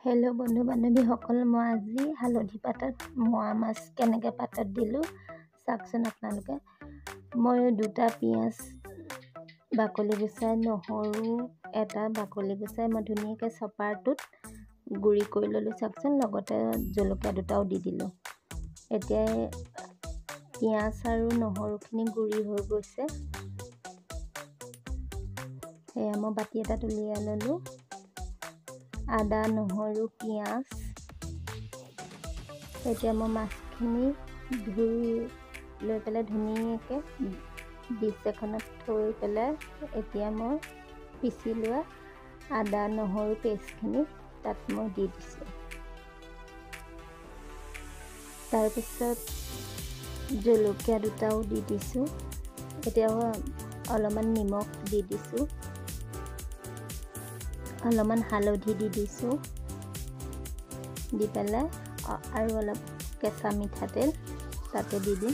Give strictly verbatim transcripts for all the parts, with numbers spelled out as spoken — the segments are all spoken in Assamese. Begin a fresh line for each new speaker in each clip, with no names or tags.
হেল্ল' বন্ধু বান্ধৱীসকল, মই আজি হালধি পাতত মোৱা মাছ কেনেকৈ পাতত দিলোঁ চাওকচোন আপোনালোকে। মই দুটা পিঁয়াজ বাকলি গুচাই, নহৰু এটা বাকলি গুচাই মই ধুনীয়াকৈ চপাৰটোত গুড়ি কৰি ল'লোঁ চাওকচোন। লগতে জলকীয়া দুটাও দি দিলোঁ। এতিয়া পিঁয়াজ আৰু নহৰুখিনি গুড়ি হৈ গৈছে। সেয়া মই বাতি এটাত উলিয়াই ল'লোঁ। আদা, নহৰু, পিঁয়াজ। এতিয়া মই মাছখিনি ধুই লৈ পেলাই ধুনীয়াকৈ ডিছ এখনত থৈ পেলাই এতিয়া মই পিচি লোৱা আদা নহৰু পেষ্টখিনি তাত মই দি দিছোঁ। তাৰপিছত জলকীয়া দুটাও দি দিছোঁ। এতিয়া অলপমান নিমখ দি দিছোঁ, অলপমান হালধি দি দিছোঁ, দি পেলাই আৰু অলপ কেঁচা মিঠাতেল তাতে দি দিম।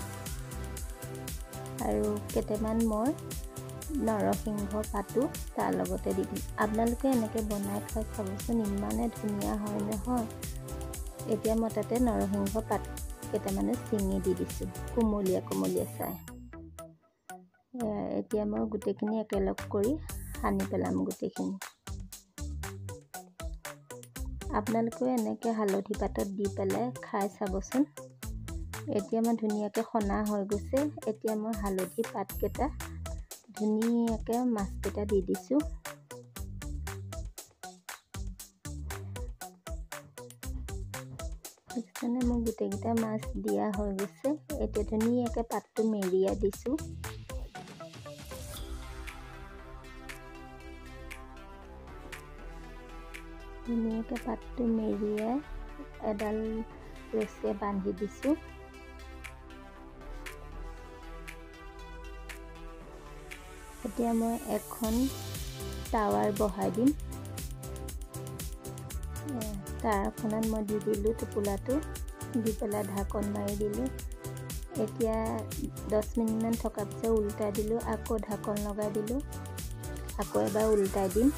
আৰু কেইটামান মই নৰসিংহ পাতো তাৰ লগতে দি দিম। আপোনালোকে এনেকৈ বনাই খাই চাবচোন, ইমানে ধুনীয়া হয় নহয়। এতিয়া মই তাতে নৰসিংহ পাত কেইটামানে ছিঙি দি দিছোঁ, কোমলীয়া কোমলীয়া চাই। এতিয়া মই গোটেইখিনি একেলগ কৰি সানি পেলাম গোটেইখিনি। আপোনালোকেও এনেকৈ হালধি পাতত দি পেলাই খাই চাবচোন। এতিয়া মই ধুনীয়াকৈ সনা হৈ গৈছে। এতিয়া মই হালধি পাতকেইটা ধুনীয়াকৈ মাছকেইটা দি দিছোঁ। সেইকাৰণে মই গোটেইকেইটা মাছ দিয়া হৈ গৈছে। এতিয়া ধুনীয়াকৈ পাতটো মেৰিয়াই দিছোঁ। ধুনীয়াকৈ পাতটো মেৰিয়াই এডাল ৰছীয়ে বান্ধি দিছোঁ। এতিয়া মই এখন টাৱাৰ বহাই দিম। টাৱাখনত মই দি দিলোঁ টোপোলাটো, দি পেলাই ঢাকন মাৰি দিলোঁ। এতিয়া দহ মিনিটমান থকাৰ পিছত উল্টাই দিলোঁ, আকৌ ঢাকন লগাই দিলোঁ, আকৌ এবাৰ উল্টাই দিম।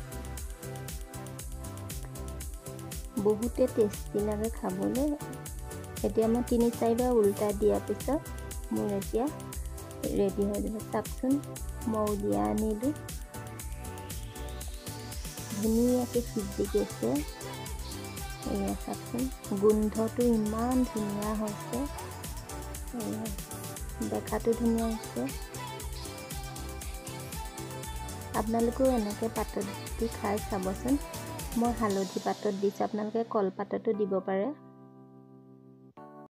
বহুতে টেষ্টি লাগে খাবলৈ। এতিয়া মই তিনি চাৰিবাৰ উল্টাই দিয়াৰ পিছত মোৰ এতিয়া ৰেডি হৈ যাব। চাওকচোন, মই উলিয়াই আনিলোঁ, ধুনীয়াকৈ সিজি গৈছে। এয়া চাওকচোন, গোন্ধটো ইমান ধুনীয়া হৈছে, দেখাটো ধুনীয়া হৈছে। আপোনালোকেও এনেকৈ পাতত দি খাই চাবচোন। মই হালধি পাতত দিছোঁ, আপোনালোকে কলপাততো দিব পাৰে।